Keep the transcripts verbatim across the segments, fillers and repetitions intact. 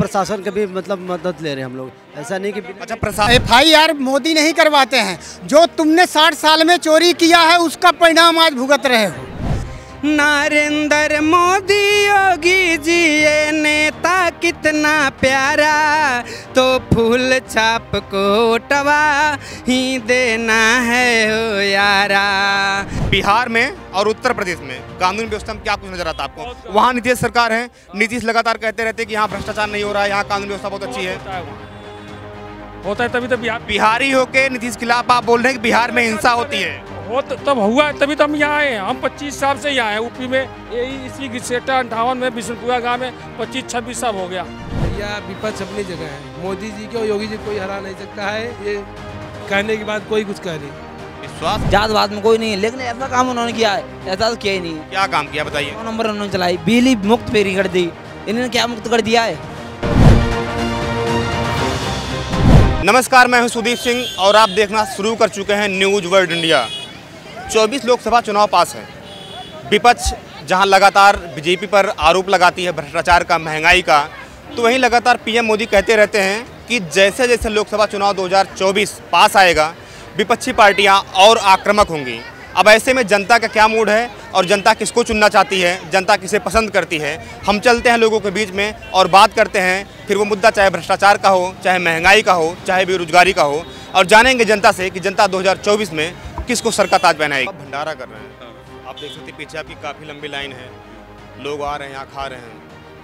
प्रशासन का भी मतलब मदद ले रहे हैं हम लोग, ऐसा नहीं कि अच्छा प्रशासन एफ आई आर मोदी नहीं करवाते हैं। जो तुमने साठ साल में चोरी किया है उसका परिणाम आज भुगत रहे हो। नरेंद्र मोदी योगी जी ये नेता कितना प्यारा, तो फूल छाप को उठवा ही देना है हो यारा। बिहार में और उत्तर प्रदेश में कानून व्यवस्था में क्या कुछ नजर आता है आपको? वहाँ नीतीश सरकार है, नीतीश लगातार कहते रहते हैं कि यहाँ भ्रष्टाचार नहीं हो रहा है, यहाँ कानून व्यवस्था बहुत अच्छी है। होता है तभी तो बिहार बिहारी होके नीतीश के खिलाफ आप बोल रहे हैं कि बिहार में हिंसा होती है। हो तब हुआ तभी तो हम यहाँ आए हैं। हम पच्चीस साल से यहाँ हैं यूपी में, यही इसी गिसेटा अंठावन में बिशनपुरा गाँव में पच्चीस छब्बीस साल हो गया। भैया विपक्ष अपनी जगह है, मोदी जी को योगी जी कोई हरा नहीं सकता है, ये कहने के बाद कोई कुछ कह नहीं। विश्वास जातवाद में कोई नहीं है, लेकिन ऐसा काम उन्होंने किया है, ऐसा तो किया ही नहीं। क्या काम किया बताइए? दो नंबर उन्होंने चलाई, बिजली मुक्त फेरी कर दी, इन्होंने क्या मुक्त कर दिया है? नमस्कार, मैं हूं सुदीप सिंह और आप देखना शुरू कर चुके हैं न्यूज वर्ल्ड इंडिया। चौबीस लोकसभा चुनाव पास है। विपक्ष जहां लगातार बीजेपी पर आरोप लगाती है भ्रष्टाचार का, महंगाई का, तो वहीं लगातार पीएम मोदी कहते रहते हैं कि जैसे जैसे लोकसभा चुनाव दो हज़ार चौबीस पास आएगा विपक्षी पार्टियां और आक्रामक होंगी। अब ऐसे में जनता का क्या मूड है और जनता किसको चुनना चाहती है, जनता किसे पसंद करती है, हम चलते हैं लोगों के बीच में और बात करते हैं। फिर वो मुद्दा चाहे भ्रष्टाचार का हो, चाहे महंगाई का हो, चाहे बेरोजगारी का हो, और जानेंगे जनता से कि जनता दो हज़ार चौबीस में किसको सर का ताज पहनाएगी। आप भंडारा कर रहे हैं, आप देख सकते हैं पीछे आपकी काफ़ी लंबी लाइन है, लोग आ रहे हैं यहाँ खा रहे हैं,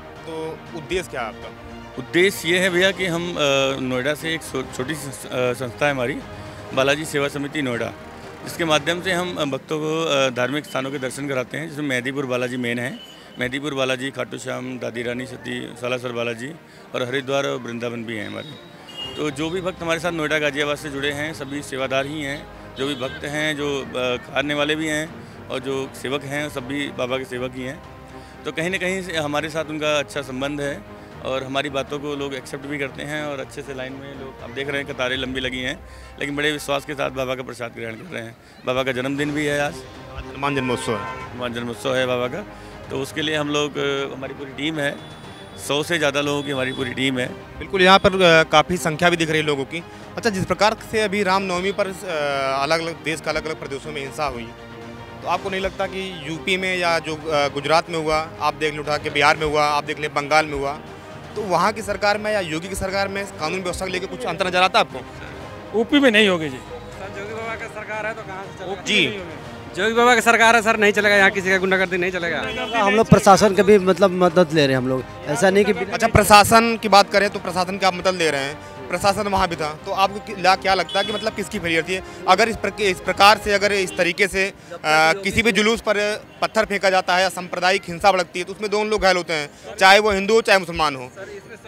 तो उद्देश्य क्या है आपका? उद्देश्य ये है भैया कि हम नोएडा से एक छोटी संस्था है हमारी, बालाजी सेवा समिति नोएडा, जिसके माध्यम से हम भक्तों को धार्मिक स्थानों के दर्शन कराते हैं, जिसमें मेहदीपुर बालाजी मेन है। मेहदीपुर बालाजी, खाटू श्याम, दादी रानी सती, सालासर बालाजी और हरिद्वार और वृंदावन भी हैं हमारे। तो जो भी भक्त हमारे साथ नोएडा गाजियाबाद से जुड़े हैं सभी सेवादार ही हैं। जो भी भक्त हैं, जो खाने वाले भी हैं और जो सेवक हैं, सभी बाबा के सेवक ही हैं। तो कहीं ना कहीं से हमारे साथ उनका अच्छा संबंध है और हमारी बातों को लोग एक्सेप्ट भी करते हैं और अच्छे से लाइन में लोग, अब देख रहे हैं कतारें लंबी लगी हैं, लेकिन बड़े विश्वास के साथ बाबा का प्रसाद ग्रहण कर रहे हैं। बाबा का जन्मदिन भी है आज, हनुमान जन्मोत्सव है। हनुमान जन्मोत्सव है बाबा का, तो उसके लिए हम लोग, हमारी पूरी टीम है, सौ से ज़्यादा लोगों की हमारी पूरी टीम है। बिल्कुल, यहाँ पर काफ़ी संख्या भी दिख रही है लोगों की। अच्छा, जिस प्रकार से अभी रामनवमी पर अलग अलग देश का अलग अलग प्रदेशों में हिंसा हुई, तो आपको नहीं लगता कि यूपी में या जो गुजरात में हुआ, आप देख लें उठा के बिहार में हुआ, आप देख लें बंगाल में हुआ, तो वहाँ की सरकार में या योगी की सरकार में कानून व्यवस्था को लेकर कुछ अंतर नजर आता है आपको? यूपी में नहीं होगी जी। योगी बाबा का सरकार है तो कहाँ से चलेगा? जी, योगी बाबा का सरकार है सर, नहीं चलेगा यहाँ, किसी का गुंडागर्दी नहीं चलेगा। हम लोग प्रशासन का भी मतलब मदद ले रहे हैं हम लोग, ऐसा नहीं कि अच्छा प्रशासन की बात करें तो प्रशासन का आप मदद ले रहे हैं, प्रशासन वहाँ भी था, तो आपको क्या लगता है कि मतलब किसकी फेलियर थी? अगर इस, प्रक, इस प्रकार से, अगर इस तरीके से आ, किसी भी जुलूस पर पत्थर फेंका जाता है या सांप्रदायिक हिंसा भड़कती है, तो उसमें दोनों लोग घायल होते हैं, चाहे वो हिंदू हो चाहे मुसलमान हो।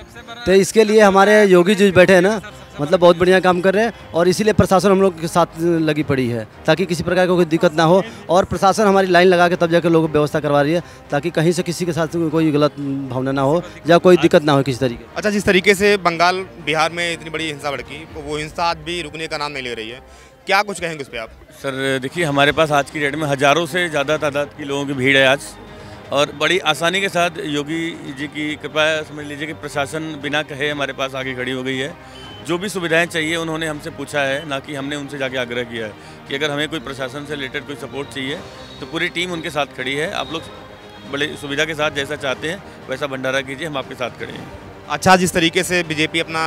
तो इसके लिए हमारे योगी जी बैठे हैं ना, मतलब बहुत बढ़िया काम कर रहे हैं और इसीलिए प्रशासन हम लोग के साथ लगी पड़ी है ताकि किसी प्रकार की कोई दिक्कत ना हो। और प्रशासन हमारी लाइन लगा के तब जाकर लोगों को व्यवस्था करवा रही है ताकि कहीं से किसी के साथ कोई गलत भावना ना हो या कोई दिक्कत ना हो किसी तरीके। अच्छा, जिस तरीके से बंगाल बिहार में इतनी बड़ी हिंसा भड़की, वो हिंसा आज भी रुकने का नाम नहीं ले रही है, क्या कुछ कहेंगे उस पर आप? सर देखिए, हमारे पास आज की डेट में हज़ारों से ज़्यादा तादाद की लोगों की भीड़ है आज, और बड़ी आसानी के साथ योगी जी की कृपा समझ लीजिए कि प्रशासन बिना कहे हमारे पास आगे खड़ी हो गई है। जो भी सुविधाएं चाहिए उन्होंने हमसे पूछा है, ना कि हमने उनसे जाके आग्रह किया है कि अगर हमें कोई प्रशासन से रिलेटेड कोई सपोर्ट चाहिए तो पूरी टीम उनके साथ खड़ी है। आप लोग बड़े सुविधा के साथ जैसा चाहते हैं वैसा भंडारा कीजिए, हम आपके साथ खड़े हैं। अच्छा, जिस तरीके से बीजेपी अपना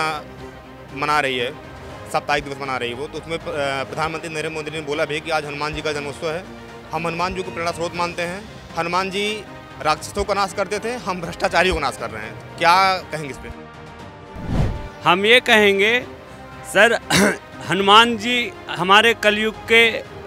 मना रही है, साप्ताहिक दिवस मना रही है वो, तो उसमें प्रधानमंत्री नरेंद्र मोदी ने बोला भी कि आज हनुमान जी का जन्मोत्सव है, हम हनुमान जी को प्रेरणा स्रोत मानते हैं, हनुमान जी राक्षसों का नाश करते थे, हम भ्रष्टाचारियों का नाश कर रहे हैं, क्या कहेंगे इस पर? हम ये कहेंगे सर, हनुमान जी हमारे कलयुग के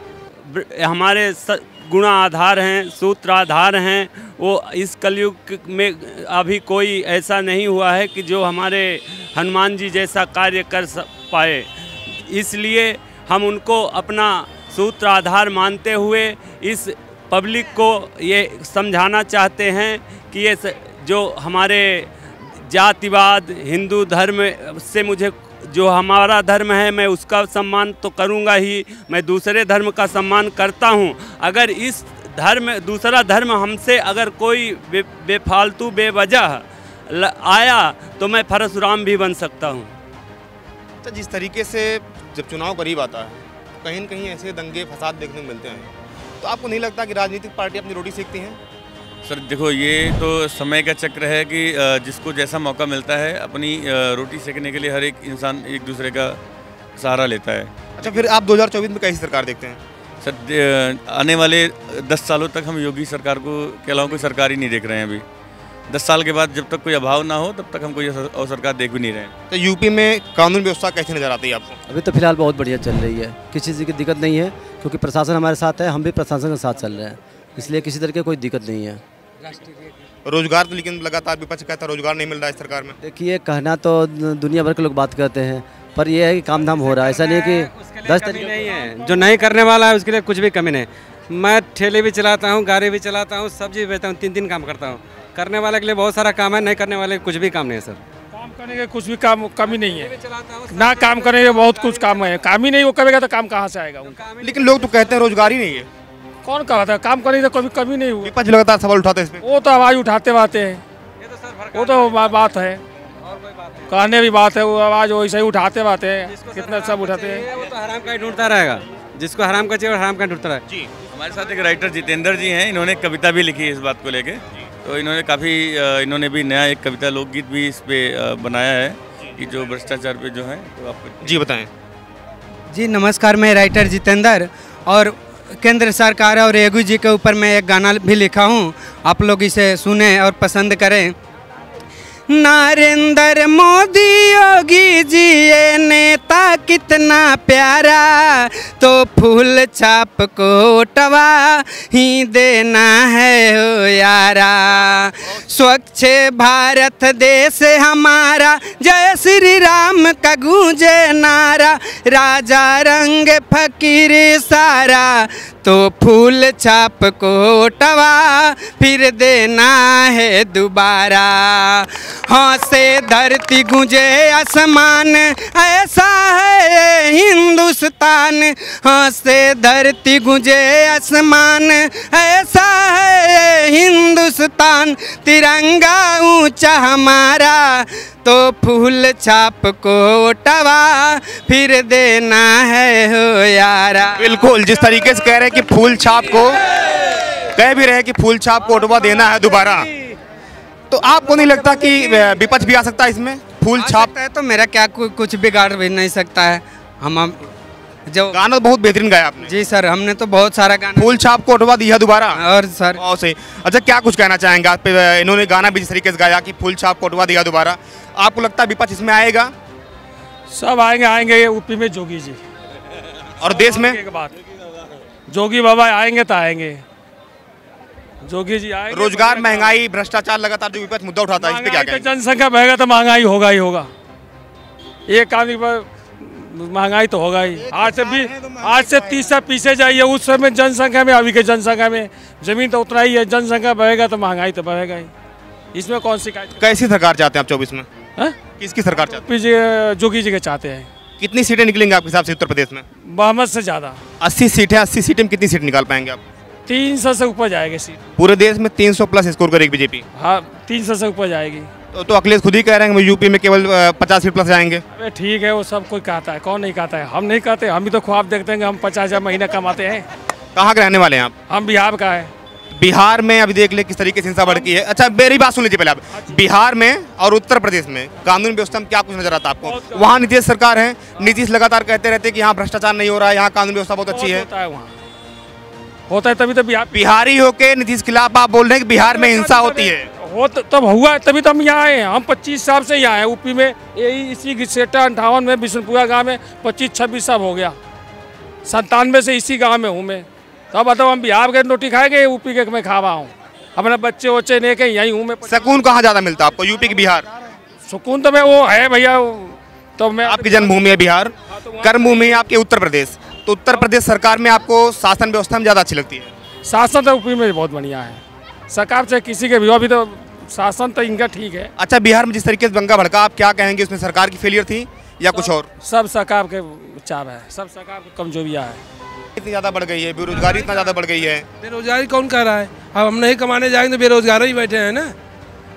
हमारे गुण आधार हैं, सूत्र आधार हैं। वो इस कलयुग में अभी कोई ऐसा नहीं हुआ है कि जो हमारे हनुमान जी जैसा कार्य कर पाए, इसलिए हम उनको अपना सूत्र आधार मानते हुए इस पब्लिक को ये समझाना चाहते हैं कि ये जो हमारे जातिवाद, हिंदू धर्म से, मुझे जो हमारा धर्म है मैं उसका सम्मान तो करूँगा ही, मैं दूसरे धर्म का सम्मान करता हूँ। अगर इस धर्म दूसरा धर्म हमसे अगर कोई बे, बेफालतू बेवजह आया तो मैं परशुराम भी बन सकता हूँ। तो जिस तरीके से जब चुनाव करीब आता है कहीं न कहीं ऐसे दंगे फसाद देखने को मिलते हैं, तो आपको नहीं लगता कि राजनीतिक पार्टी अपनी रोटी सेकती हैं? सर देखो, ये तो समय का चक्र है कि जिसको जैसा मौका मिलता है अपनी रोटी सेकने के लिए हर एक इंसान एक दूसरे का सहारा लेता है। अच्छा, फिर आप दो हज़ार चौबीस में कैसी सरकार देखते हैं? सर आने वाले दस सालों तक हम योगी सरकार को के अलावा कोई सरकार ही नहीं देख रहे हैं। अभी दस साल के बाद जब तक कोई अभाव ना हो तब तक हम कोई और सरकार देख भी नहीं रहे हैं। तो यूपी में कानून व्यवस्था कैसे नज़र आती है आपको? अभी तो फिलहाल बहुत बढ़िया चल रही है, किसी चीज़ की दिक्कत नहीं है, क्योंकि प्रशासन हमारे साथ है, हम भी प्रशासन के साथ चल रहे हैं, इसलिए किसी तरह की कोई दिक्कत नहीं है। रोजगार तो लेकिन लगातार विपक्ष कहता है रोजगार नहीं मिल रहा है सरकार में। देखिए, कहना तो दुनिया भर के लोग बात करते हैं, पर यह है कि काम धाम हो रहा है, ऐसा नहीं है कि दस तरीके नहीं है। जो नहीं करने वाला है उसके लिए कुछ भी कमी नहीं। मैं ठेले भी चलाता हूँ, गाड़ी भी चलाता हूँ, सब्जी बेचता हूँ, तीन तीन काम करता हूँ। करने वाले के लिए बहुत सारा काम है, नहीं करने वाले कुछ भी काम नहीं है सर। काम करने के कुछ भी काम कमी नहीं है, ना काम करने के बहुत कुछ काम है। काम ही नहीं वो करेगा तो काम कहाँ से आएगा? लेकिन लोग तो कहते हैं रोजगार ही नहीं है। कौन कहता है? काम करने की तो कभी कमी नहीं हुई। विपक्ष लगातार सवाल उठाते हैं इसमें। वो तो आवाज़ उठाते बाते हैं, वो तो बात है, कहने भी बात है, वो आवाज़ वैसे ही उठाते बाते हैं, कितना सब उठाते हैं। वो तो हराम का ही ढूंढता रहेगा, जिसको हराम का चाहिए हराम का ढूंढता रहेगा। जी, हमारे साथ एक राइटर जितेंद्र जी हैं, इन्होंने कविता भी लिखी है इस बात को लेके। तो इन्होंने काफ़ी इन्होंने भी नया एक कविता लोकगीत भी इस पे बनाया है कि जो भ्रष्टाचार पे जो है। तो आप जी बताएं। जी नमस्कार, मैं राइटर जितेंद्र और केंद्र सरकार और योगी जी के ऊपर मैं एक गाना भी लिखा हूँ, आप लोग इसे सुने और पसंद करें। नरेंद्र मोदी योगी जी ये नेता कितना प्यारा, तो फूल छाप को उठवा ही देना है हो यारा। स्वच्छ भारत देश हमारा, जय श्री राम का गूंजे नारा, राजा रंग फकीर सारा, तो फूल छाप को उठवा फिर देना है दोबारा। हाँ से धरती गूंजे आसमान, ऐसा है हिंदुस्तान। हाँ से धरती गूंजे आसमान, ऐसा है हिंदुस्तान। तिरंगा ऊंचा हमारा, तो फूल छाप को उठवा फिर देना है हो यारा। बिल्कुल, जिस तरीके से कह रहे हैं कि फूल छाप को कह भी रहे हैं कि फूल छाप को उठवा देना है दोबारा, तो आपको नहीं लगता कि विपक्ष भी आ सकता है इसमें? फूल छाप है तो मेरा क्या कुछ बिगाड़ भी नहीं सकता है। हम जो गाना बहुत बेहतरीन गाया आपने। जी सर, हमने तो बहुत सारा गाना फूल छाप को उठवा दिया दोबारा। और सर बहुत सही। अच्छा, क्या कुछ कहना चाहेंगे आप पे? इन्होंने गाना भी जिस तरीके से गाया कि फूल छाप को उठवा दिया दोबारा, आपको लगता है विपक्ष इसमें आएगा? सब आएंगे आएंगे यूपी में जोगी जी, और देश में एक बात, जोगी बाबा आएंगे तो आएंगे, जोगी जी आएंगे। रोजगार, महंगाई, भ्रष्टाचार लगातार जो विपक्ष मुद्दा उठाता है, इस पे क्या कहेंगे? जनसंख्या बढ़ेगा तो महंगाई होगा ही होगा। एक आदमी पर महंगाई तो होगा ही। आज से भी आज से तीस साल पीछे जाइए, उस समय जनसंख्या में अभी के जनसंख्या में जमीन तो उतना ही है, जनसंख्या बढ़ेगा तो महंगाई तो बढ़ेगा ही। इसमें कौन सी कैसी सरकार चाहते हैं आप चौबीस में? है? किसकी सरकार चाहते हैं? जोगी जी के चाहते हैं। कितनी सीटें निकलेंगे आपके हिसाब से उत्तर प्रदेश में? बहुमत से ज़्यादा। अस्सी सीटें अस्सी सीटें में कितनी सीट निकाल पाएंगे आप? तीन सौ से ऊपर जाएगी सीट। पूरे देश में तीन सौ प्लस स्कोर करेगी बीजेपी। हाँ, तीन सौ से ऊपर जाएगी। तो, तो अखिलेश खुद ही कह रहे हैं यूपी में केवल पचास सीट प्लस जाएंगे। अरे ठीक है, वो सब कोई कहता है, कौन नहीं कहता है? हम नहीं कहते, हम भी तो ख्वाब देखते हैं कि हम पचास हज़ार महीना कमाते हैं। कहाँ के रहने वाले हैं आप? हम बिहार का है। बिहार में अभी देख ले किस तरीके से हिंसा बढ़ गई है। अच्छा, मेरी बात सुन लीजिए पहले आप। बिहार में और उत्तर प्रदेश में कानून व्यवस्था में क्या कुछ नजर आता है आपको? वहाँ नीतीश सरकार है, नीतीश लगातार कहते रहते हैं कि यहाँ भ्रष्टाचार नहीं हो रहा है, यहाँ कानून व्यवस्था बहुत अच्छी है। होता है वहाँ, होता है तभी तो बिहार। बिहारी होके नीतीश के खिलाफ आप बोल रहे हैं कि बिहार में हिंसा होती है? हो तब हुआ, तभी तो हम यहाँ आए हैं। हम पच्चीस साल से यहाँ हैं यूपी में, यही इसी सेटा अंठावन में बिशनपुरा गाँव में पच्चीस छब्बीस साल हो गया। संतानवे से इसी गाँव में हूँ मैं। तो अब बताओ, हम बिहार के रोटी खाएंगे, यूपी के मैं खा रहा हूँ। अपने बच्चे वच्चे नहीं के यहीं हूँ मैं। सुकून कहाँ ज़्यादा मिलता है आपको, यूपी की बिहार? सुकून तो मैं वो है भैया, तो मैं आपकी जन्मभूमि है बिहार, कर्मभूमि है आपकी उत्तर प्रदेश। तो उत्तर प्रदेश सरकार में आपको शासन व्यवस्था में ज़्यादा अच्छी लगती है? शासन तो यूपी में बहुत बढ़िया है, सरकार से किसी के भी अभी तो शासन तो इनका ठीक है। अच्छा, बिहार में जिस तरीके से दंगा भड़का, आप क्या कहेंगे? उसमें सरकार की फेलियर थी या कुछ और? सब सरकार के चाव है, सब सरकार की कमजोरियाँ है। इतनी ज़्यादा बढ़ गई है, बेरोजगारी इतना ज़्यादा बढ़ गई है। बेरोजगारी कौन कर रहा है? अब हम नहीं कमाने जाएंगे तो बेरोजगार ही बैठे हैं ना।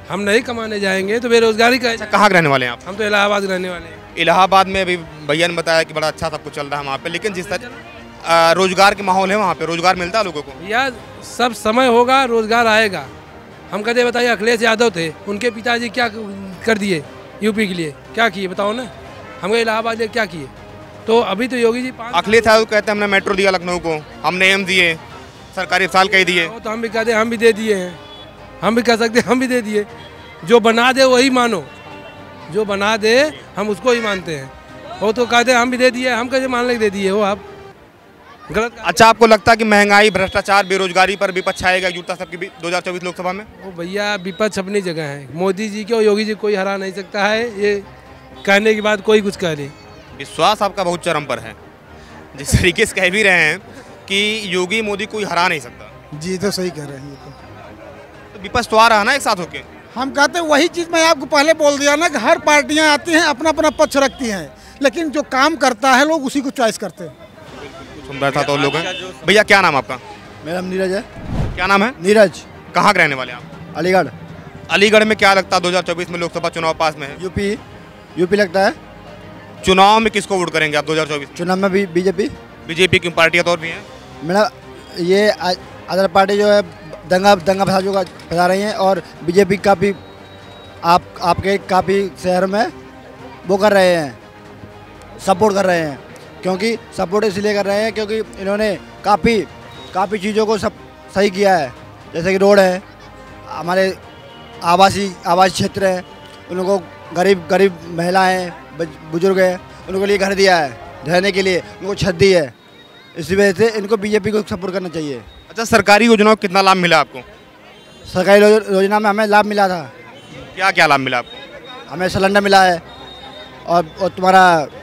हम नहीं कमाने जाएंगे तो बेरोजगारी का। कहाँ के रहने वाले हैं आप? हम तो इलाहाबाद रहने वाले हैं। इलाहाबाद में अभी भैया ने बताया कि बड़ा अच्छा सब कुछ चल रहा है वहाँ पे, लेकिन जिस तरह रोजगार के माहौल है वहाँ पे, रोजगार मिलता है लोगों को? भैया सब समय होगा, रोजगार आएगा। हम कहते बताइए, अखिलेश यादव थे, उनके पिताजी क्या कर दिए यूपी के लिए, क्या किए बताओ ना? हम इलाहाबाद क्या किए? तो अभी तो योगी जी अखिलेश यादव कहते हैं हमने मेट्रो दिया लखनऊ को, हमने एम्स दिए, सरकारी अस्पताल कह दिए। तो हम भी कहते हम भी दे दिए हैं, हम भी कह सकते हम भी दे दिए। जो बना दे वही मानो, जो बना दे हम उसको ही मानते हैं। वो तो कहते हम भी दे दिए, हम कैसे मान लेके दे दिए हो आप? गलत। अच्छा, आपको लगता है कि महंगाई, भ्रष्टाचार, बेरोजगारी पर विपक्ष आएगा एकजुटता सबकी दो हजार चौबीस लोकसभा में? वो भैया विपक्ष अपनी जगह है। मोदी जी के और योगी जी कोई हरा नहीं सकता है, ये कहने के बाद कोई कुछ कह दे। विश्वास आपका बहुत चरम पर है, जिस तरीके से कह भी रहे हैं कि योगी मोदी कोई हरा नहीं सकता। जी तो सही कह रहे हैं। तो, तो विपक्ष तो आ रहा है ना एक साथ होके। हम कहते हैं वही चीज़ मैं आपको पहले बोल दिया ना कि हर पार्टियां आती हैं, अपना अपना पक्ष रखती हैं, लेकिन जो काम करता है लोग उसी को चॉइस करते हैं। सुन बैठा तो लोग हैं। भैया क्या नाम आपका? मेरा नाम नीरज है। क्या नाम है? नीरज। कहाँ के रहने वाले आप? अलीगढ़। अलीगढ़ में क्या लगता है दो हजार चौबीस में लोकसभा चुनाव पास में है? यूपी यूपी लगता है। चुनाव में किसको वोट करेंगे आप दो हजार चौबीस? चुनाव में भी बीजेपी। बीजेपी की पार्टियाँ तो और भी हैं मेरा, ये अदर पार्टी जो है दंगा दंगा फसाद जो फैला रही हैं, और बीजेपी काफ़ी आप आपके काफ़ी शहर में वो कर रहे हैं, सपोर्ट कर रहे हैं। क्योंकि सपोर्ट इसलिए कर रहे हैं क्योंकि इन्होंने काफ़ी काफ़ी चीज़ों को सब सही किया है, जैसे कि रोड है, हमारे आवासीय आवास क्षेत्र है, उन लोगों को गरीब गरीब महिलाएं बुजुर्ग हैं, उनको लिए घर दिया है रहने के लिए, उनको छत दी है। इसी वजह से इनको बीजेपी को सपोर्ट करना चाहिए। अच्छा, सरकारी योजनाओं का कितना लाभ मिला आपको? सरकारी योजना में हमें लाभ मिला था। क्या क्या लाभ मिला आपको? हमें सिलेंडर मिला है, और, और तुम्हारा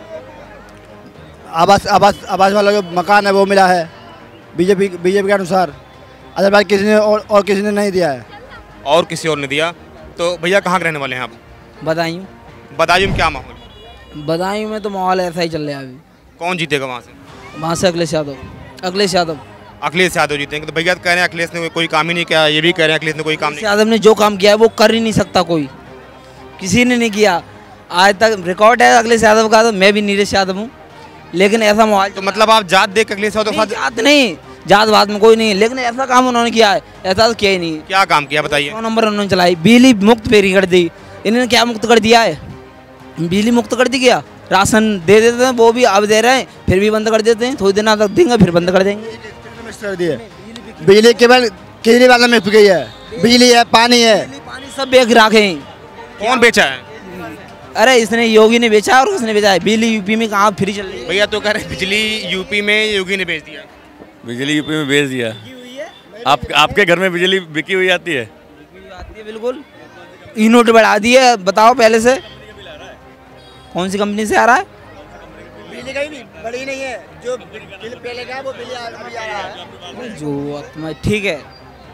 आवास आवास आवास वाला जो मकान है वो मिला है बीजेपी बीजेपी के अनुसार। अदरवाइज किसी ने और, और किसी ने नहीं दिया है। और किसी और ने दिया। तो भैया कहाँ के रहने वाले हैं आप? बदायूं। बदायूं में क्या माहौल? बदायूं में तो माहौल ऐसा ही चल रहा है अभी। कौन जीतेगा वहाँ से? वहाँ से अखिलेश यादव। अखिलेश यादव अखिलेश यादव जीतेंगे। तो भैया कह रहे हैं अखिलेश ने कोई काम ही नहीं किया, ये भी कह रहे हैं अखिलेश ने कोई काम नहीं। यादव ने जो काम किया है वो कर ही नहीं सकता, कोई किसी ने नहीं किया आज तक। रिकॉर्ड है अखिलेश यादव का, तो मैं भी नीरज यादव हूँ, लेकिन ऐसा माहौल। तो मतलब आप जात देख अखिलेश यादव? जात नहीं, जात बात में कोई नहीं है, लेकिन ऐसा काम उन्होंने किया है, ऐसा तो किया ही नहीं। क्या काम किया बताइए? दो नंबर उन्होंने चलाई, बिजली मुक्त फेरी कर दी। इन्होंने क्या मुक्त कर दिया है? बिजली मुक्त कर दी क्या? राशन दे देते हैं, वो भी अब दे रहे हैं, फिर भी बंद कर देते हैं। थोड़ी दिन तक देंगे फिर बंद कर देंगे। बिजली केवल केजरीवाल में गई है, बिजली है, पानी है, पानी सब बेच रखे। कौन बेचा है? अरे इसने, योगी ने बेचा और उसने बेचा है। बिजली यूपी में कहाँ फ्री चल रही है? भैया तो कह रहे हैं बिजली यूपी में योगी ने बेच दिया। बिजली यूपी में बेच दिया। आप आपके घर में बिजली बिकी हुई आती है? आती है बिल्कुल। यूनिट बढ़ा दी है, बताओ पहले से कौन सी कंपनी से आ रहा है? बिजली कहीं नहीं बड़ी नहीं है, जो बिल पहले का वो बिल आ रहा है जो तुम्हारी। ठीक है,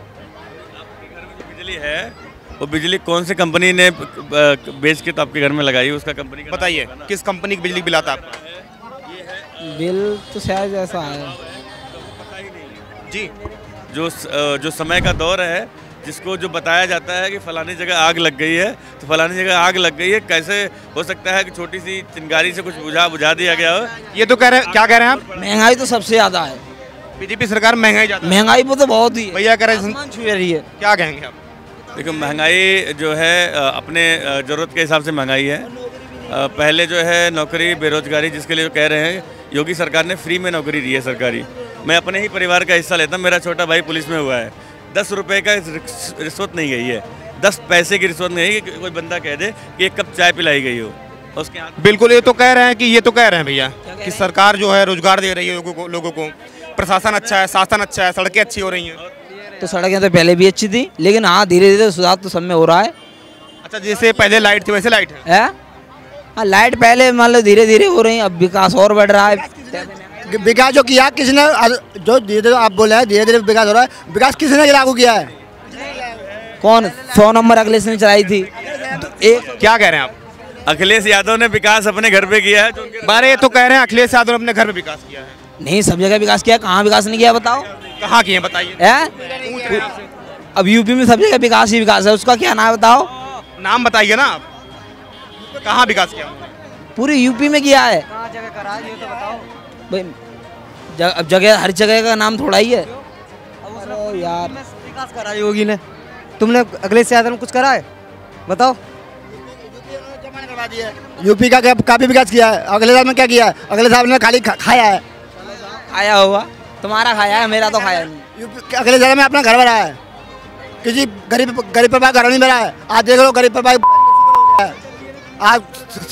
बिजली है, वो बिजली कौन सी कंपनी ने बेच के तो आपके घर में लगाई, उसका कंपनी का बताइए किस कंपनी की बिजली बिल आता है आपका? बिल तो शायद ऐसा है जी। जो जो समय का दौर है, जिसको जो बताया जाता है कि फलानी जगह आग लग गई है, तो फलानी जगह आग लग गई है, कैसे हो सकता है कि छोटी सी चिंगारी से कुछ बुझा बुझा दिया गया हो? ये तो कह रहे हैं। क्या कह रहे हैं आप? महंगाई तो सबसे ज्यादा है, बीजेपी सरकार महंगाई ज्यादा। महंगाई वो तो बहुत ही भैया कह रहे हैं, छू रही है। क्या कहेंगे आप? देखो, महंगाई जो है अपने ज़रूरत के हिसाब से महंगाई है। पहले जो है नौकरी, बेरोजगारी, जिसके लिए जो कह रहे हैं, योगी सरकार ने फ्री में नौकरी दी है सरकारी। मैं अपने ही परिवार का हिस्सा लेता हूँ, मेरा छोटा भाई पुलिस में हुआ है। दस रुपए का रिश्वत नहीं गई है, दस पैसे की रिश्वत नहीं है कि कोई बंदा कह दे कि एक कप चाय पिलाई गई हो उसके हाथ। बिल्कुल, ये तो कह रहे हैं कि ये तो कह रहे हैं भैया कि सरकार जो है रोजगार दे रही है लोगों को, लोगों को प्रशासन अच्छा है, शासन अच्छा है, सड़कें अच्छी हो रही हैं। तो सड़कें तो पहले भी अच्छी थी, लेकिन हाँ धीरे धीरे सुधार तो सब में हो रहा है। अच्छा, जैसे पहले लाइट थी वैसे लाइट है? हाँ, लाइट पहले मान लो धीरे धीरे हो रही है, अब विकास और बढ़ रहा है। विकास जो किया किसने, जो धीरे धीरे आप बोले हैं धीरे धीरे विकास हो रहा है, विकास किसने लागू किया है? कौन? सौ नंबर अखिलेश ने चलाई थी। एक क्या कह रहे हैं आप? अखिलेश यादव ने विकास अपने घर पे किया है। बारे तो कह रहे हैं अखिलेश यादव ने अपने घर पे विकास किया है। नहीं, सब जगह विकास किया, कहाँ विकास नहीं किया बताओ? कहाँ किए बताइए? अब यूपी में सब जगह विकास ही विकास है, उसका क्या नाम बताओ? नाम बताइए ना आप, कहाँ विकास किया? पूरी यूपी में किया है। कहाँ जगह करा है ये तो बताओ भाई। जग, अब जगह हर जगह का नाम थोड़ा ही है। अरे यार विकास करा योगी ने, तुमने अखिलेश यादव ने कुछ करा है बताओ? यूपी का काफी विकास किया है। अगले साल में क्या किया है? अगले साल में खाली खा, खाया है। खाया होगा, तुम्हारा खाया है, मेरा तो खाया नहीं। यूपी अगले साल में अपना घर बनाया है, किसी गरीब गरीब परिवार घर नहीं बना है। आज देख लो गरीब परिवार आज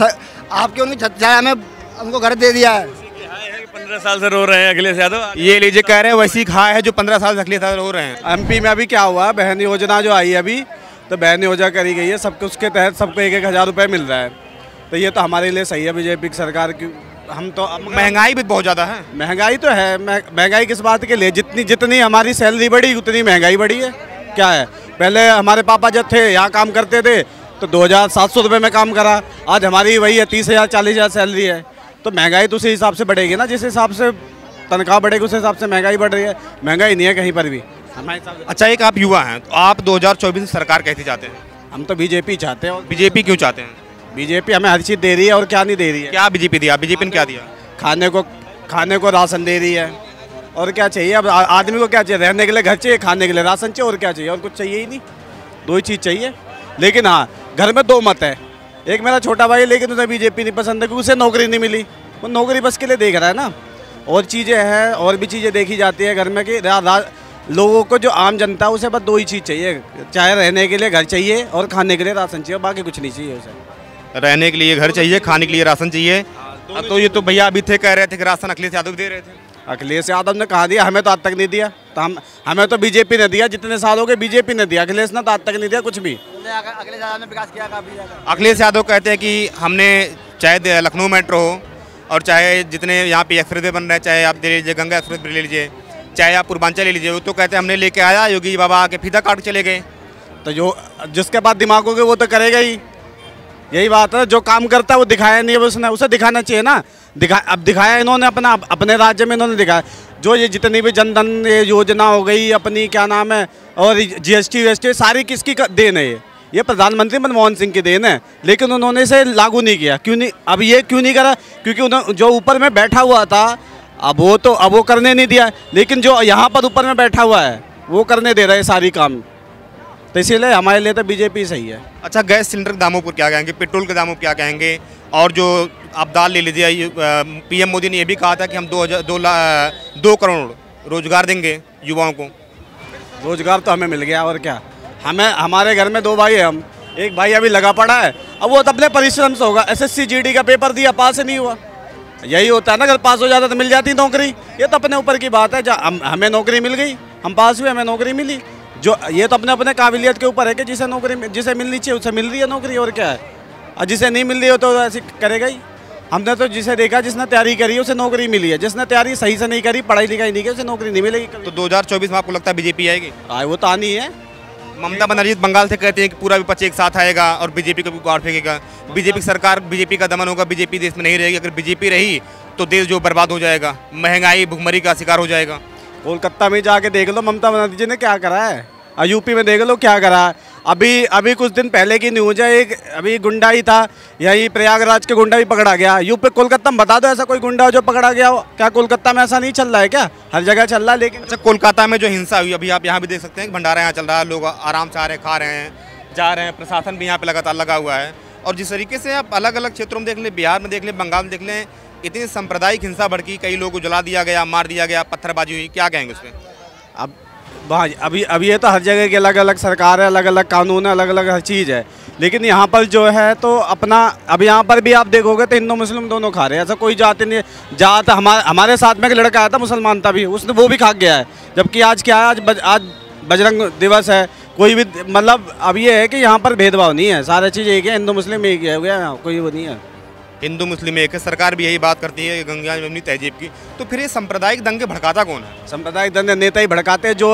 आपके उनकी छाया में उनको घर दे दिया है। पंद्रह साल से रो रहे हैं अखिलेश यादव। ये लीजिए कह रहे हैं वैसी खाए है जो पंद्रह साल से अखिलेश यादव रो रहे हैं। एमपी में अभी क्या हुआ, बहन योजना जो आई है अभी, तो बहन योजना करी गई है सबको, उसके तहत सबको एक एक हज़ार रुपये मिल रहा है। तो ये तो हमारे लिए सही है बीजेपी की सरकार की। हम तो महंगाई भी बहुत ज़्यादा है। महंगाई तो है, महंगाई किस बात के लिए? जितनी जितनी हमारी सैलरी बढ़ी उतनी महंगाई बढ़ी है। क्या है, पहले हमारे पापा जब थे यहाँ काम करते थे तो दो हज़ार सात सौ रुपये में काम करा, आज हमारी वही है तीस हज़ार चालीस हज़ार सैलरी है। तो महंगाई तो उसी हिसाब से बढ़ेगी ना, जिस हिसाब से तनख्वाह बढ़ेगी उस हिसाब से महंगाई बढ़ रही है। महंगाई नहीं है कहीं पर भी हमारे हिसाब से। अच्छा, एक आप युवा हैं तो आप दो हज़ार चौबीस में सरकार कैसी चाहते हैं? हम तो बीजेपी चाहते हैं। और बीजेपी क्यों चाहते हैं? बीजेपी हमें हर चीज़ दे रही है और क्या नहीं दे रही है। क्या बीजेपी दिया? बीजेपी ने क्या दिया? खाने को खाने को राशन दे रही है, और क्या चाहिए? अब आदमी को क्या चाहिए? रहने के लिए घर चाहिए, खाने के लिए राशन चाहिए, और क्या चाहिए? और कुछ चाहिए ही नहीं, दो ही चीज़ चाहिए। लेकिन हाँ, घर में दो मत है। एक मेरा छोटा भाई है लेकिन उसे बीजेपी नहीं पसंद है क्योंकि उसे नौकरी नहीं मिली, वो नौकरी बस के लिए देख रहा है ना। और चीज़ें हैं, और भी चीज़ें देखी जाती है घर में कि रा, रा, लोगों को जो आम जनता है उसे बस दो ही चीज़ चाहिए, चाहे रहने के लिए घर चाहिए और खाने के लिए राशन चाहिए, बाकी कुछ नहीं चाहिए उसे। रहने के लिए घर चाहिए, खाने के लिए राशन चाहिए। अब तो ये तो भैया अभी थे कह रहे थे कि राशन अखिलेश यादव दे रहे थे। अखिलेश यादव ने कहा दिया, हमें तो आज तक नहीं दिया। तो हम हमें तो बीजेपी ने दिया, जितने साल हो गए बीजेपी ने दिया, अखिलेश ने तो आज तक नहीं दिया कुछ भी। अखिलेश यादव ने विकास किया काफी। अखिलेश यादव कहते हैं कि हमने चाहे लखनऊ मेट्रो हो और चाहे जितने यहाँ पे एक्सप्रेस वे बन रहे हैं, चाहे आप ले लीजिए गंगा एक्सप्रेस वे ले लीजिए, चाहे आप पूर्वांचल ले लीजिए, वो तो कहते हैं हमने लेके आया, योगी बाबा आके फीता काट चले गए। तो जो जिसके पास दिमाग होगा वो तो करेगा ही, यही बात है। जो काम करता है वो दिखाया नहीं है उसने, उसे दिखाना चाहिए ना। दिखा अब दिखाया इन्होंने अपना अपने राज्य में इन्होंने दिखाया। जो ये जितनी भी जनधन योजना हो गई अपनी, क्या नाम है, और जीएसटी वीएसटी सारी किसकी देन है? ये ये प्रधानमंत्री मनमोहन सिंह की देन है, लेकिन उन्होंने इसे लागू नहीं किया। क्यों नहीं? अब ये क्यों नहीं करा? क्योंकि उन्होंने जो ऊपर में बैठा हुआ था अब वो तो अब वो करने नहीं दिया, लेकिन जो यहाँ पर ऊपर में बैठा हुआ है वो करने दे रहा है सारी काम। तो इसीलिए हमारे लिए तो बीजेपी सही है। अच्छा, गैस सिलेंडर के दामों पर क्या कहेंगे? पेट्रोल के दामों पर क्या कहेंगे? और जो आप दाल ले लीजिए, पीएम मोदी ने यह भी कहा था कि हम दो हजार दो ला दो करोड़ रोजगार देंगे युवाओं को। रोजगार तो हमें मिल गया, और क्या। हमें हमारे घर में दो भाई है, हम एक भाई अभी लगा पड़ा है, अब वो तो अपने परिश्रम से होगा। एसएससी जीडी का पेपर दिया, पास नहीं हुआ। यही होता है ना, अगर पास हो जाता तो मिल जाती नौकरी। ये तो अपने ऊपर की बात है। हम, हमें नौकरी मिल गई, हम पास हुए, हमें नौकरी मिली। जो ये तो अपने अपने काबिलियत के ऊपर है कि जिसे नौकरी जिसे मिलनी चाहिए उसे मिल रही है नौकरी, और क्या है। और जिसे नहीं मिल रही हो तो ऐसे करेगा ही। हमने तो जिसे देखा जिसने तैयारी करी है उसे नौकरी मिली है, जिसने तैयारी सही से नहीं करी, पढ़ाई लिखाई नहीं की, उसे नौकरी नहीं मिलेगी। तो दो हज़ार चौबीस में आपको लगता है बीजेपी आएगी? आए वो तो आनी है। ममता बनर्जी बंगाल से कहते हैं कि पूरा विपक्ष एक साथ आएगा और बीजेपी को भी गाड़ फेंकेगा। बीजेपी सरकार, बीजेपी का दमन होगा, बीजेपी देश में नहीं रहेगी। अगर बीजेपी रही तो देश जो बर्बाद हो जाएगा, महंगाई भुखमरी का शिकार हो जाएगा। कोलकाता में जाके देख लो ममता बनर्जी ने क्या करा है, और यूपी में देख लो क्या करा है। अभी अभी कुछ दिन पहले की न्यूज है, एक अभी गुंडा ही था, यही प्रयागराज के गुंडा भी पकड़ा गया। यूपी कोलकाता में बता दो ऐसा कोई गुंडा जो पकड़ा गया हो? क्या कोलकाता में ऐसा नहीं चल रहा है क्या? हर जगह चल रहा है। लेकिन अच्छा, कोलकाता में जो हिंसा हुई, अभी आप यहाँ भी देख सकते हैं कि भंडारा यहाँ चल रहा है, लोग आराम से आ रहे हैं, खा रहे हैं, जा रहे हैं, प्रशासन भी यहाँ पे लगातार लगा हुआ है। और जिस तरीके से आप अलग अलग क्षेत्रों में देख लें, बिहार में देख लें, बंगाल में देख लें, इतनी सांप्रदायिक हिंसा भड़की, कई लोगों को जला दिया गया, मार दिया गया, पत्थरबाजी हुई, क्या कहेंगे उस पर? अब भाई अभी अभी ये तो हर जगह की अलग अलग सरकार है, अलग अलग कानून है, अलग अलग हर चीज़ है। लेकिन यहाँ पर जो है तो अपना, अब यहाँ पर भी आप देखोगे तो हिंदू मुस्लिम दोनों खा रहे हैं, ऐसा कोई जाति नहीं। जात हमारे हमारे साथ में एक लड़का आया था मुसलमान था भी, उसने वो भी खा गया है। जबकि आज क्या है, आज बज, आज बजरंग दिवस है। कोई भी मतलब अब ये है कि यहाँ पर भेदभाव नहीं है, सारी चीज़ एक है, हिंदू मुस्लिम एक है, हो गया, कोई वो नहीं है। हिंदू मुस्लिम एक है, सरकार भी यही बात करती है गंगा जमुनी तहजीब की। तो फिर ये सांप्रदायिक दंगे भड़काता कौन है? सांप्रदायिक दंगे नेता ही भड़काते हैं, जो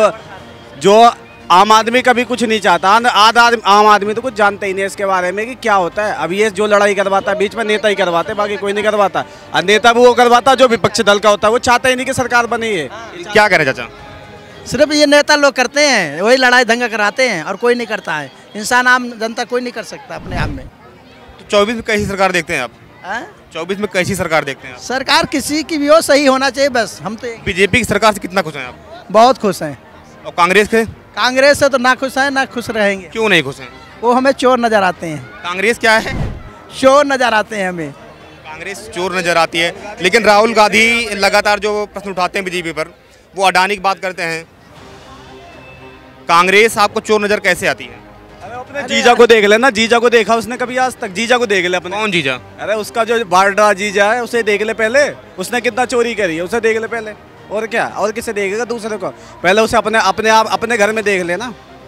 जो आम आदमी कभी कुछ नहीं चाहता। आध आदमी आम आदमी तो कुछ जानते ही नहीं इसके बारे में कि क्या होता है। अब ये जो लड़ाई करवाता है बीच में नेता ही करवाते, बाकी कोई नहीं करवाता। और नेता भी वो करवाता जो विपक्ष दल का होता है, वो चाहता ही नहीं कि सरकार बनी है। क्या करें चाचा? सिर्फ ये नेता लोग करते हैं, वही लड़ाई दंगा कराते हैं और कोई नहीं करता है। इंसान आम जनता कोई नहीं कर सकता अपने आप में। तो चौबीस में कैसी सरकार देखते हैं आप? चौबीस में कैसी सरकार देखते हैं आप? सरकार किसी की भी हो, सही होना चाहिए बस। हम तो बीजेपी की सरकार से कितना खुश हैं आप? बहुत खुश हैं। और कांग्रेस के? कांग्रेस से तो ना खुश हैं ना खुश रहेंगे। क्यों नहीं खुश हैं? वो हमें चोर नजर आते हैं। कांग्रेस क्या है? चोर नजर आते हैं हमें। कांग्रेस चोर नजर आती है, लेकिन राहुल गांधी लगातार जो प्रश्न उठाते हैं बीजेपी पर, वो अडानी की बात करते हैं। कांग्रेस आपको चोर नजर कैसे आती है? अपने जीजा को देख लेना, जीजा को देखा उसने कभी आज तक? जीजा को देख ले अपने। कौन जीजा? अरे उसका जो बारडा जीजा है उसे देख ले पहले, उसने कितना चोरी करी है उसे देख ले पहले। और क्या, और किसे देखेगा दूसरे को? पहले उसे अपने अपने आप अपने घर में देख लेना।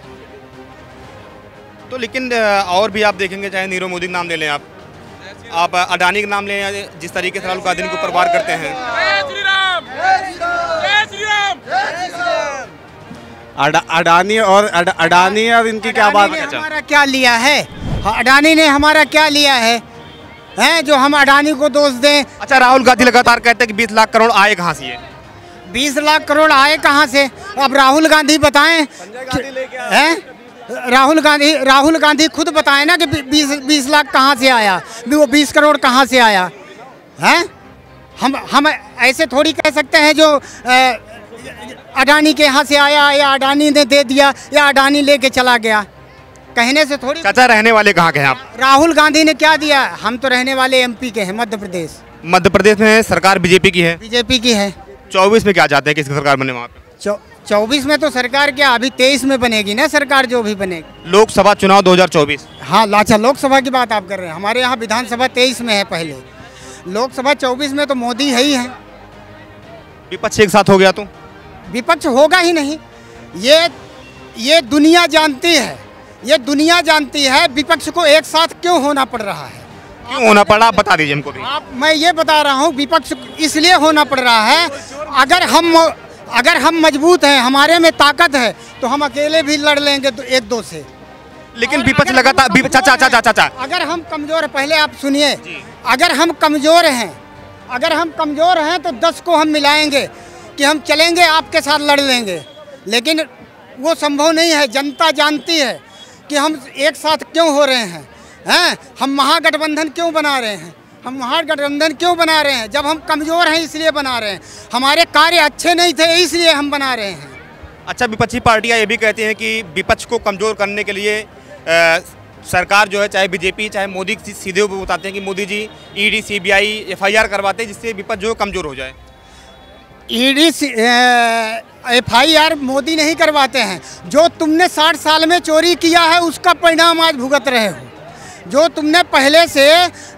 तो लेकिन और भी आप देखेंगे, चाहे नीरव मोदी का नाम ले लें, आप आप अडानी का नाम लें, जिस तरीके से राहुल गांधी के ऊपर वार करते हैं। अडा, अडानी और अड, अडानी और इनकी क्या बात है? हमारा क्या लिया है? अडानी ने हमारा क्या लिया है, हैं जो हम अडानी को दोष दें? अच्छा, राहुल गांधी लगातार कहते हैं कि बीस लाख करोड़ आए कहाँ से? ये बीस लाख करोड़ आए कहाँ से? अब राहुल गांधी बताएं, हैं? राहुल गांधी राहुल गांधी खुद बताएं ना कि बीस बीस लाख कहाँ से आया, वो बीस करोड़ कहाँ से आया? हैं? हम हम ऐसे थोड़ी कह सकते हैं जो आ, अडानी के यहाँ से आया या अडानी ने दे दिया या अडानी लेके चला गया, कहने से थोड़ी। चाचा, रहने वाले कहाँ के हैं आप? राहुल गांधी ने क्या दिया? हम तो रहने वाले एमपी के हैं, मध्य प्रदेश। मध्य प्रदेश में सरकार बीजेपी की है? बीजेपी की है। चौबीस में क्या चाहते हैं, किसकी सरकार बने वहाँ पे? चौबीस में तो सरकार क्या, अभी तेईस में बनेगी ना सरकार, जो भी बनेगी। लोकसभा चुनाव दो हज़ार चौबीस। हाँ, अच्छा लोकसभा की बात आप कर रहे हैं। हमारे यहाँ विधानसभा तेईस में है पहले, लोकसभा चौबीस में तो मोदी है ही है। विपक्ष एक साथ हो गया तो? विपक्ष होगा ही नहीं। ये ये दुनिया जानती है, ये दुनिया जानती है विपक्ष को एक साथ क्यों होना पड़ रहा है। क्यों होना पड़ा, आप बता दीजिए हमको भी। आप, मैं ये बता रहा हूँ विपक्ष इसलिए होना पड़ रहा है, अगर हम अगर हम मजबूत हैं, हमारे में ताकत है, तो हम अकेले भी लड़ लेंगे तो एक दो से। लेकिन विपक्ष लगातार, चाचा चाचा चाचा अगर हम कमजोर है, पहले आप सुनिए, अगर हम कमजोर हैं अगर हम कमजोर हैं तो दस को हम मिलाएंगे कि हम चलेंगे आपके साथ लड़ लेंगे, लेकिन वो संभव नहीं है। जनता जानती है कि हम एक साथ क्यों हो रहे हैं, हैं? हम महागठबंधन क्यों बना रहे हैं, हम महागठबंधन क्यों बना रहे हैं? जब हम कमज़ोर हैं इसलिए बना रहे हैं, हमारे कार्य अच्छे नहीं थे इसलिए हम बना रहे हैं। अच्छा, विपक्षी पार्टियां ये भी कहती हैं कि विपक्ष को कमज़ोर करने के लिए आ, सरकार जो है, चाहे बीजेपी चाहे मोदी, सीधे वो बताते हैं कि Modi ji ED CBI FIR करवाते हैं जिससे विपक्ष जो कमज़ोर हो जाए। ED F I R Modi नहीं करवाते हैं। जो तुमने साठ साल में चोरी किया है उसका परिणाम आज भुगत रहे हो। जो तुमने पहले से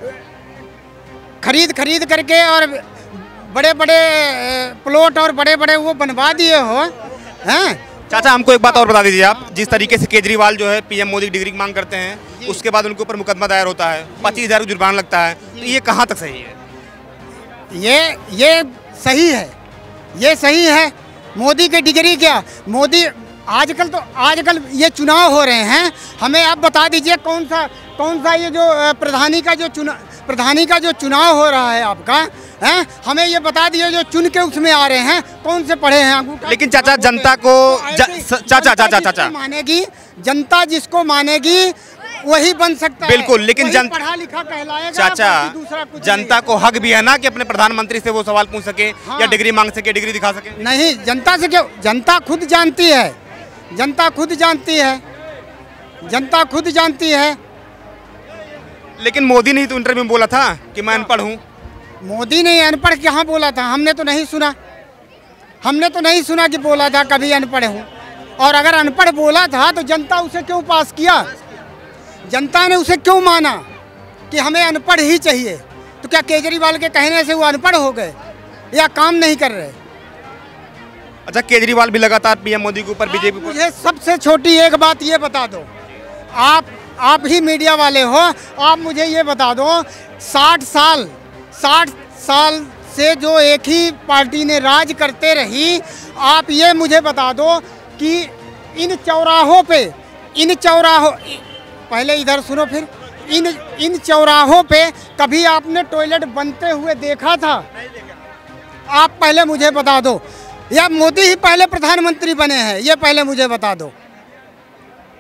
खरीद खरीद करके और बड़े बड़े प्लॉट और बड़े बड़े वो बनवा दिए हो, हैं? चाचा, हमको एक बात और बता दीजिए आप, जिस तरीके से केजरीवाल जो है पीएम मोदी की डिग्री की मांग करते हैं, उसके बाद उनके ऊपर मुकदमा दायर होता है, पच्चीस हज़ार का जुर्माना लगता है, तो ये कहाँ तक सही है? ये ये सही है, ये सही है। मोदी की डिग्री क्या, मोदी आजकल तो आजकल ये चुनाव हो रहे हैं, हमें आप बता दीजिए कौन सा कौन सा ये जो प्रधानी का जो चुनाव प्रधानी का जो चुनाव हो रहा है आपका, हैं? हमें ये बता दिए जो चुन के उसमें आ रहे हैं कौन से पढ़े हैं। लेकिन चाचा, जनता को चाचा चाचा चाचा मानेगी, जनता जिसको मानेगी वही बन सकता है। बिल्कुल, लेकिन जन पढ़ा लिखा कहलाएगा। चाचा, जनता को हक भी है ना कि अपने प्रधानमंत्री से वो सवाल पूछ सके, हाँ। या डिग्री मांग सके, डिग्री दिखा सके। नहीं, जनता से क्यों, जनता खुद जानती है, जनता खुद जानती है, जनता खुद जानती है। लेकिन मोदी ने ही तो इंटरव्यू में बोला था कि मैं अनपढ़ हूँ। मोदी ने अनपढ़ कहाँ बोला था? हमने तो नहीं सुना, हमने तो नहीं सुना कि बोला था कभी अनपढ़ हूँ। और अगर अनपढ़ बोला था तो जनता उसे क्यों पास किया? जनता ने उसे क्यों माना कि हमें अनपढ़ ही चाहिए? तो क्या केजरीवाल के कहने से वो अनपढ़ हो गए या काम नहीं कर रहे? अच्छा, केजरीवाल भी लगातार पीएम मोदी के ऊपर, बीजेपी को। मुझे सबसे छोटी एक बात ये बता दो, आप आप ही मीडिया वाले हो, आप मुझे ये बता दो, साठ साल साठ साल से जो एक ही पार्टी ने राज करते रही, आप ये मुझे बता दो कि इन चौराहों पे इन चौराहों पहले इधर सुनो, फिर इन इन चौराहों पे कभी आपने टॉयलेट बनते हुए देखा था? आप पहले मुझे बता दो, या मोदी ही पहले प्रधानमंत्री बने हैं, ये पहले मुझे बता दो।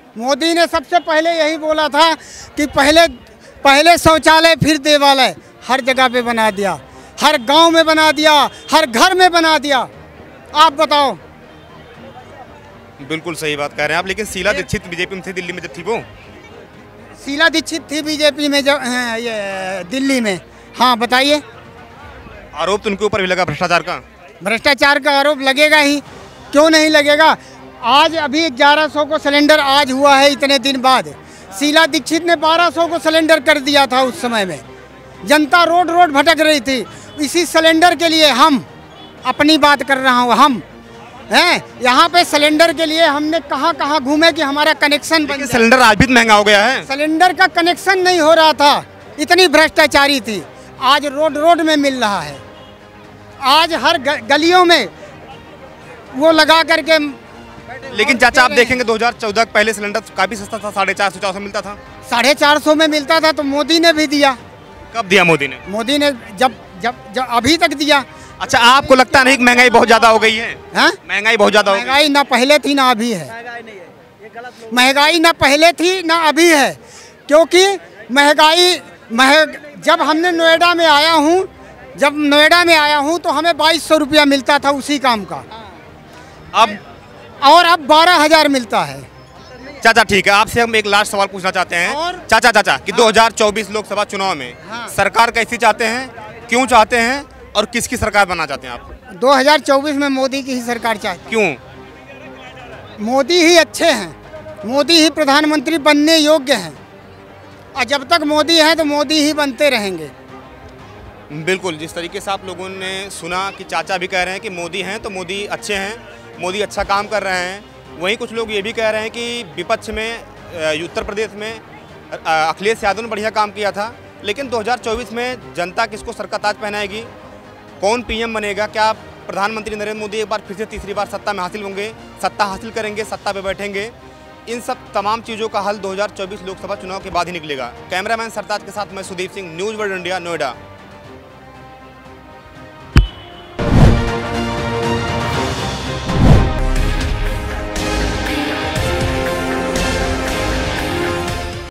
मोदी ने सबसे पहले यही बोला था कि पहले पहले शौचालय फिर देवालय, हर जगह पे बना दिया, हर गांव में बना दिया, हर घर में बना दिया। आप बताओ। बिल्कुल सही बात कह रहे हैं आप। लेकिन शीला दीक्षित बीजेपी में थी दिल्ली में जब थी वो, शीला दीक्षित थी बीजेपी में जब ये दिल्ली में। हाँ बताइए। आरोप तो उनके ऊपर भी लगा भ्रष्टाचार का। भ्रष्टाचार का आरोप लगेगा ही, क्यों नहीं लगेगा। आज अभी ग्यारह सौ को सिलेंडर आज हुआ है इतने दिन बाद। शीला दीक्षित ने बारह सौ को सिलेंडर कर दिया था उस समय में। जनता रोड रोड भटक रही थी इसी सिलेंडर के लिए। हम अपनी बात कर रहा हूँ, हम हैं यहाँ पे सिलेंडर के लिए हमने कहाँ कहाँ घूमे कि हमारा कनेक्शन बन जाए। सिलेंडर आज भी महंगा हो गया है। सिलेंडर का कनेक्शन नहीं हो रहा था, इतनी भ्रष्टाचारी थी। आज रोड रोड में मिल रहा है। आज हर गलियों में वो लगा करके। लेकिन चाचा आप देखेंगे दो हज़ार चौदह पहले सिलेंडर काफी सस्ता था, साढ़े चार सौ चार सौ मिलता था। साढ़े चार सौ में मिलता था तो मोदी ने भी दिया। कब दिया मोदी ने? मोदी ने जब जब जब अभी तक दिया। अच्छा, आपको लगता नहीं कि महंगाई बहुत ज्यादा हो गई है? हाँ? महंगाई बहुत ज्यादा हो गई। महंगाई ना पहले थी ना अभी है। महंगाई ना पहले थी ना अभी है, क्योंकि महंगाई महग जब हमने नोएडा में आया हूँ जब नोएडा में आया हूँ तो हमें बाईस सौ रुपया मिलता था उसी काम का। अब और अब बारह हजार मिलता है। चाचा ठीक है, आपसे हम एक लास्ट सवाल पूछना चाहते हैं। चाचा चाचा कि दो हज़ार चौबीस लोकसभा चुनाव में हाँ। सरकार कैसी चाहते हैं, क्यों चाहते हैं और किसकी सरकार बनना चाहते हैं आप? दो हज़ार चौबीस में मोदी की ही सरकार चाहते। क्यों? मोदी ही अच्छे हैं, मोदी ही प्रधानमंत्री बनने योग्य हैं और जब तक मोदी हैं तो मोदी ही बनते रहेंगे। बिल्कुल, जिस तरीके से आप लोगों ने सुना कि चाचा भी कह रहे हैं कि मोदी हैं तो मोदी अच्छे हैं, मोदी अच्छा काम कर रहे हैं। वहीं कुछ लोग ये भी कह रहे हैं कि विपक्ष में उत्तर प्रदेश में अखिलेश यादव ने बढ़िया काम किया था, लेकिन दो हज़ार चौबीस में जनता किसको सर का ताज पहनाएगी, कौन पीएम बनेगा, क्या प्रधानमंत्री नरेंद्र मोदी एक बार फिर से तीसरी बार सत्ता में हासिल होंगे, सत्ता हासिल करेंगे, सत्ता पे बैठेंगे, इन सब तमाम चीज़ों का हल दो हज़ार चौबीस लोकसभा चुनाव के बाद ही निकलेगा। कैमरामैन सरताज के साथ मैं Sudeep Singh, News World India, Noida.